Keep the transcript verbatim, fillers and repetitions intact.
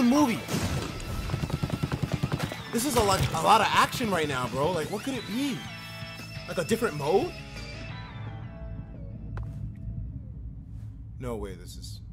movie. This is a lot, a lot of action right now, bro. Like, what could it be? Like a different mode? No way this is...